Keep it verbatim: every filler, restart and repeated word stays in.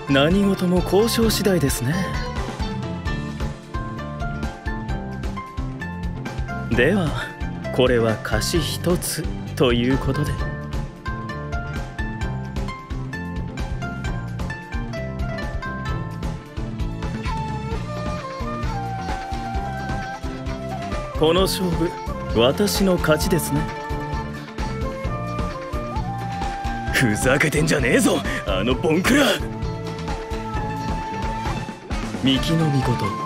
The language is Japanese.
何事も交渉次第ですね。ではこれは貸し一つということで。この勝負、私の勝ちですね。 ふざけてんじゃねえぞ、あのボンクラ。 幹の御事